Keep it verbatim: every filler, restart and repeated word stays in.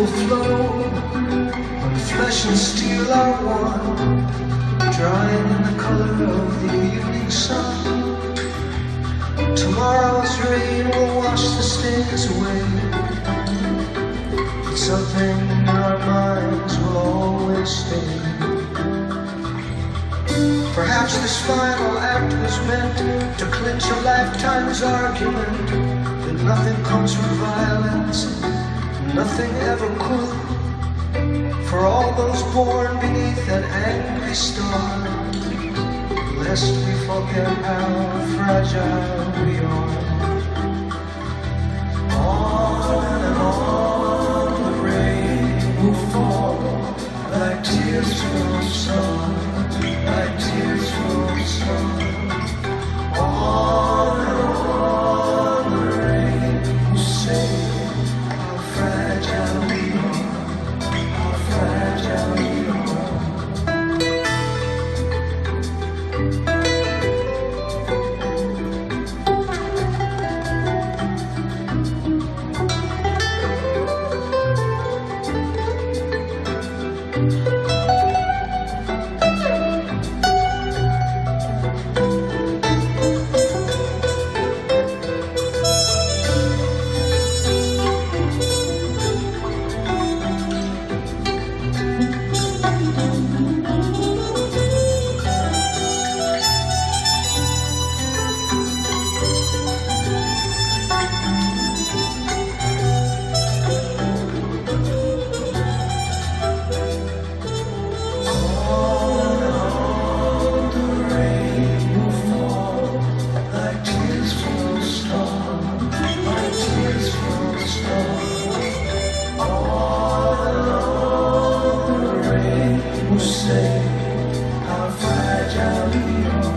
will flow when flesh and steel are one, drying in the color of the evening sun. Tomorrow's rain will wash the stains away, but something in our minds will always stay. Perhaps this final act was meant to clinch a lifetime's argument that nothing comes from violence, nothing ever could. For all those born beneath that angry star, lest we forget how fragile we are. On and on the rain will fall like tears from a star, like tears from a star. On and on the rain will say how fragile we are, how fragile we are. Say how fragile we are.